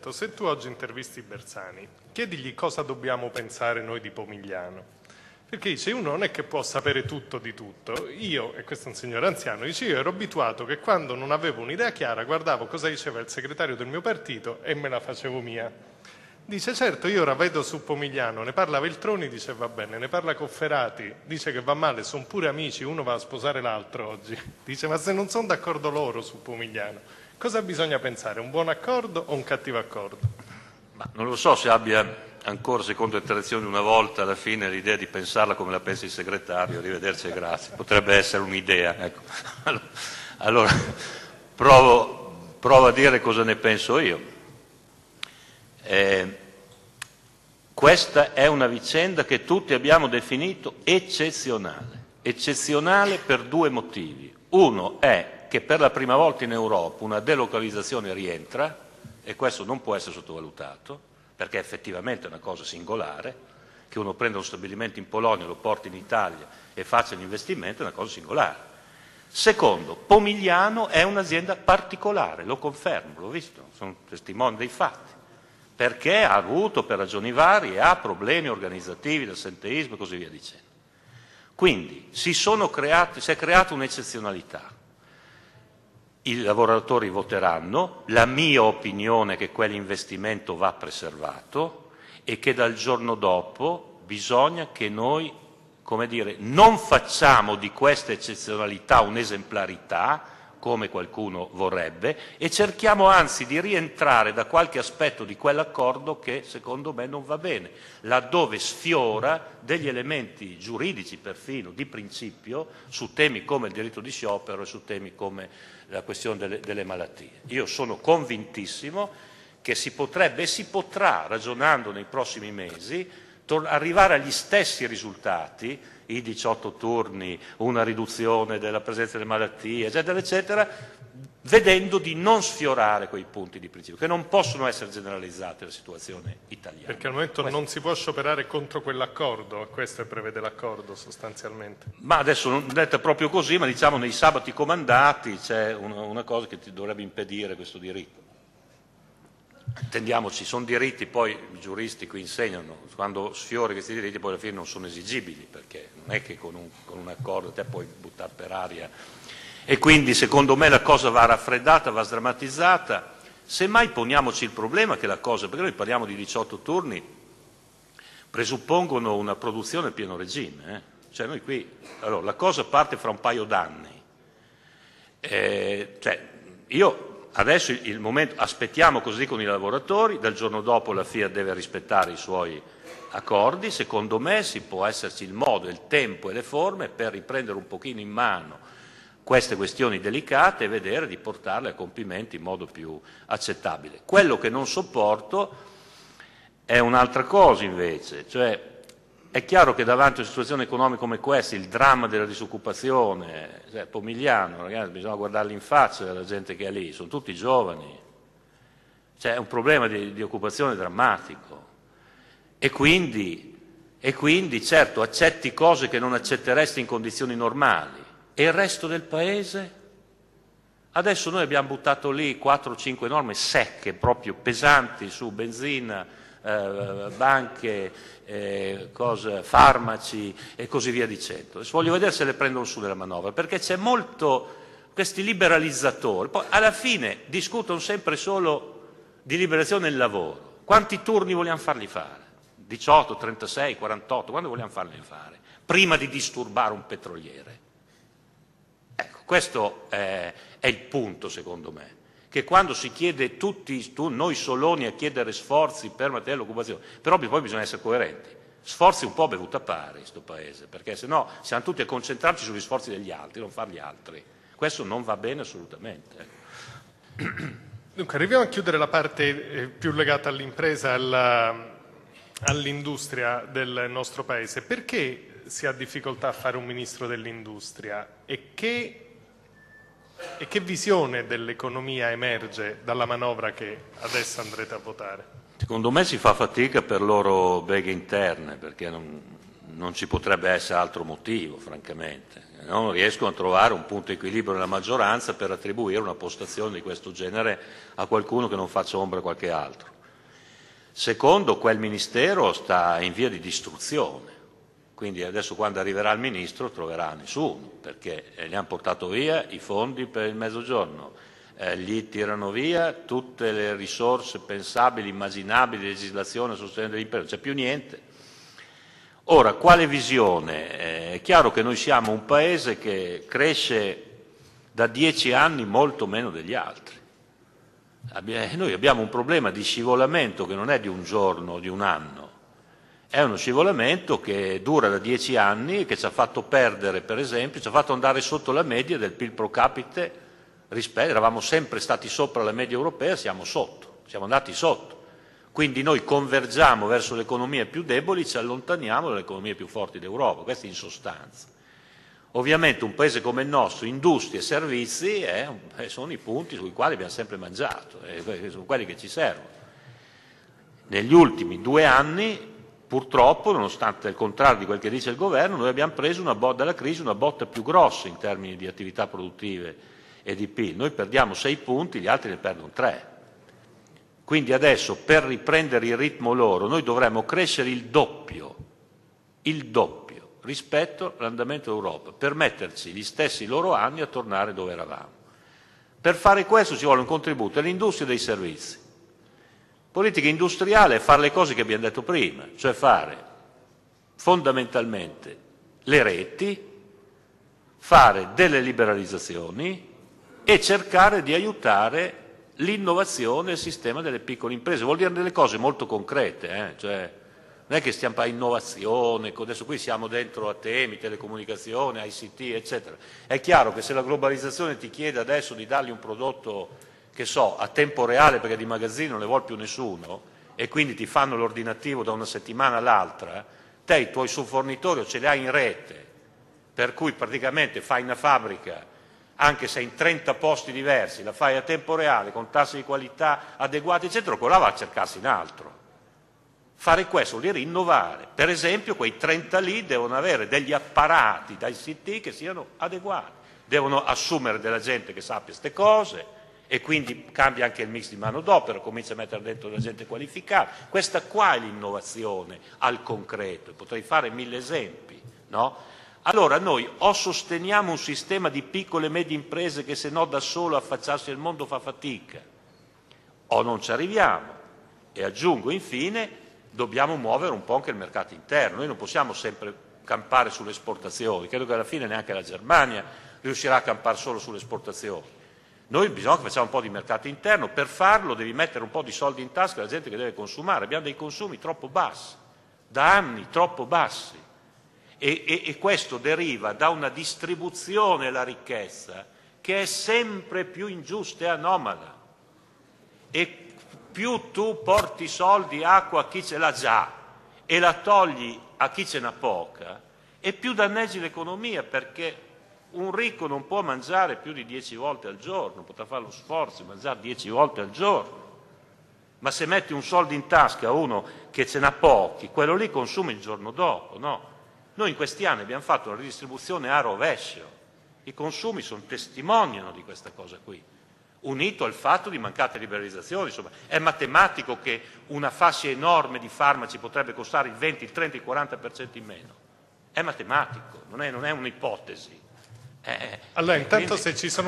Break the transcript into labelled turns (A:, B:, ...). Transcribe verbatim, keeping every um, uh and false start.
A: Roberto, se tu oggi intervisti Bersani, chiedigli cosa dobbiamo pensare noi di Pomigliano. Perché dice, uno non è che può sapere tutto di tutto. Io, e questo è un signore anziano, dice, io ero abituato che quando non avevo un'idea chiara guardavo cosa diceva il segretario del mio partito e me la facevo mia. Dice, certo, io ora vedo su Pomigliano, ne parla Veltroni, dice va bene, ne parla Cofferati, dice che va male, sono pure amici, uno va a sposare l'altro oggi. Dice, ma se non sono d'accordo loro su Pomigliano, cosa bisogna pensare, un buon accordo o un cattivo accordo?
B: Ma non lo so se abbia ancora, secondo le tradizioni, una volta alla fine l'idea di pensarla come la pensa il segretario, arrivederci e grazie, potrebbe essere un'idea. Ecco. Allora, provo, provo a dire cosa ne penso io. Eh, questa è una vicenda che tutti abbiamo definito eccezionale, eccezionale per due motivi. Uno è che per la prima volta in Europa una delocalizzazione rientra, e questo non può essere sottovalutato, perché effettivamente è una cosa singolare, che uno prenda uno stabilimento in Polonia, lo porti in Italia e faccia l'investimento, è una cosa singolare. Secondo, Pomigliano è un'azienda particolare, lo confermo, l'ho visto, sono testimone dei fatti, perché ha avuto per ragioni varie, ha problemi organizzativi, l'assenteismo e così via dicendo. Quindi si, sono creati, si è creata un'eccezionalità. I lavoratori voteranno, la mia opinione è che quell'investimento va preservato e che dal giorno dopo bisogna che noi, come dire, non facciamo di questa eccezionalità un'esemplarità, come qualcuno vorrebbe, e cerchiamo anzi di rientrare da qualche aspetto di quell'accordo che secondo me non va bene, laddove sfiora degli elementi giuridici perfino, di principio, su temi come il diritto di sciopero e su temi come la questione delle, delle malattie. Io sono convintissimo che si potrebbe e si potrà, ragionando nei prossimi mesi, arrivare agli stessi risultati, i diciotto turni, una riduzione della presenza delle malattie, eccetera, eccetera, vedendo di non sfiorare quei punti di principio, che non possono essere generalizzati alla situazione italiana.
A: Perché al momento
B: questo.
A: Non si può scioperare contro quell'accordo, questo prevede l'accordo sostanzialmente.
B: Ma adesso non detta proprio così, ma diciamo nei sabati comandati c'è una, una cosa che ti dovrebbe impedire questo diritto. Intendiamoci, sono diritti, poi i giuristi qui insegnano, quando sfiori questi diritti poi alla fine non sono esigibili, perché non è che con un, con un accordo te puoi buttare per aria. E quindi secondo me la cosa va raffreddata, va sdrammatizzata, semmai poniamoci il problema che la cosa, perché noi parliamo di diciotto turni, presuppongono una produzione a pieno regime, eh? Cioè noi qui, allora la cosa parte fra un paio d'anni, eh, cioè io... Adesso il momento, aspettiamo, così dicono i lavoratori, dal giorno dopo la Fiat deve rispettare i suoi accordi, secondo me si può esserci il modo, il tempo e le forme per riprendere un pochino in mano queste questioni delicate e vedere di portarle a compimento in modo più accettabile. Quello che non sopporto è un'altra cosa invece, cioè è chiaro che davanti a una situazione economica come questa, il dramma della disoccupazione, cioè Pomigliano, ragazzi, bisogna guardarli in faccia la gente che è lì, sono tutti giovani, c'è un problema di, di occupazione drammatico e quindi, e quindi certo accetti cose che non accetteresti in condizioni normali e il resto del paese? Adesso noi abbiamo buttato lì quattro o cinque norme secche, proprio pesanti su benzina, eh, banche, Eh, cosa, farmaci e così via dicendo. Adesso voglio vedere se le prendono su della manovra, perché c'è molto questi liberalizzatori, poi alla fine discutono sempre solo di liberazione del lavoro. Quanti turni vogliamo farli fare? diciotto, trentasei, quarantotto, quando vogliamo farli fare? Prima di disturbare un petroliere. Ecco, questo è, è il punto secondo me, che quando si chiede tutti, tu, noi soloni a chiedere sforzi per mantenere l'occupazione, però poi bisogna essere coerenti, sforzi un po' bevuta pari in questo paese, perché se no siamo tutti a concentrarci sugli sforzi degli altri, non fargli altri. Questo non va bene assolutamente.
A: Dunque, arriviamo a chiudere la parte più legata all'impresa, alla, all'industria del nostro paese. Perché si ha difficoltà a fare un ministro dell'industria e che E che visione dell'economia emerge dalla manovra che adesso andrete a votare?
B: Secondo me si fa fatica per loro beghe interne, perché non, non ci potrebbe essere altro motivo, francamente. Non riescono a trovare un punto di equilibrio nella maggioranza per attribuire una postazione di questo genere a qualcuno che non faccia ombra a qualche altro. Secondo, quel ministero sta in via di distruzione, quindi adesso quando arriverà il ministro troverà nessuno, perché gli hanno portato via i fondi per il Mezzogiorno, eh, gli tirano via tutte le risorse pensabili, immaginabili, legislazione a sostegno dell'impresa, non c'è più niente. Ora, quale visione? Eh, è chiaro che noi siamo un paese che cresce da dieci anni molto meno degli altri. Noi abbiamo un problema di scivolamento che non è di un giorno o di un anno, è uno scivolamento che dura da dieci anni e che ci ha fatto perdere, per esempio, ci ha fatto andare sotto la media del P I L pro capite, rispetto, eravamo sempre stati sopra la media europea, siamo sotto, siamo andati sotto. Quindi noi convergiamo verso le economie più deboli, ci allontaniamo dalle economie più forti d'Europa, questo in sostanza. Ovviamente un paese come il nostro, industria e servizi, eh, sono i punti sui quali abbiamo sempre mangiato, eh, sono quelli che ci servono. Negli ultimi due anni, purtroppo, nonostante il contrario di quel che dice il governo, noi abbiamo preso una botta, dalla crisi una botta più grossa in termini di attività produttive e di P I L. Noi perdiamo sei punti, gli altri ne perdono tre. Quindi adesso, per riprendere il ritmo loro, noi dovremmo crescere il doppio, il doppio, rispetto all'andamento d'Europa, per metterci gli stessi loro anni a tornare dove eravamo. Per fare questo ci vuole un contributo dell'industria e dei servizi. Politica industriale è fare le cose che abbiamo detto prima, cioè fare fondamentalmente le reti, fare delle liberalizzazioni e cercare di aiutare l'innovazione e il sistema delle piccole imprese. Vuol dire delle cose molto concrete, eh? Cioè, non è che stiamo a innovazione, adesso qui siamo dentro a temi, telecomunicazione, I C T, eccetera. È chiaro che se la globalizzazione ti chiede adesso di dargli un prodotto, che so, a tempo reale perché di magazzino non ne vuole più nessuno e quindi ti fanno l'ordinativo da una settimana all'altra, te i tuoi subfornitori ce li hai in rete, per cui praticamente fai una fabbrica, anche se in trenta posti diversi, la fai a tempo reale, con tassi di qualità adeguati, eccetera, quella va a cercarsi in altro. Fare questo vuol dire innovare. Per esempio, quei trenta lì devono avere degli apparati da I C T che siano adeguati, devono assumere della gente che sappia queste cose e quindi cambia anche il mix di manodopera, comincia a mettere dentro della gente qualificata. Questa qua è l'innovazione al concreto, potrei fare mille esempi, no? Allora noi o sosteniamo un sistema di piccole e medie imprese che se no da solo affacciarsi al mondo fa fatica, o non ci arriviamo. E aggiungo infine, dobbiamo muovere un po' anche il mercato interno, noi non possiamo sempre campare sulle esportazioni, credo che alla fine neanche la Germania riuscirà a campare solo sulle esportazioni. Noi bisogna che facciamo un po' di mercato interno, per farlo devi mettere un po' di soldi in tasca alla gente che deve consumare, abbiamo dei consumi troppo bassi, da anni troppo bassi, e, e, e questo deriva da una distribuzione della ricchezza che è sempre più ingiusta e anomala, e più tu porti soldi, acqua a chi ce l'ha già e la togli a chi ce n'ha poca, e più danneggi l'economia, perché un ricco non può mangiare più di dieci volte al giorno, potrà fare lo sforzo di mangiare dieci volte al giorno, ma se metti un soldo in tasca a uno che ce n'ha pochi, quello lì consuma il giorno dopo, no? Noi in questi anni abbiamo fatto una ridistribuzione a rovescio, i consumi sono testimoniano di questa cosa qui, unito al fatto di mancate liberalizzazioni. Insomma, è matematico che una fascia enorme di farmaci potrebbe costare il venti, il trenta, il quaranta per cento in meno. È matematico, non è, non è un'ipotesi.
A: Allora, intanto se ci sono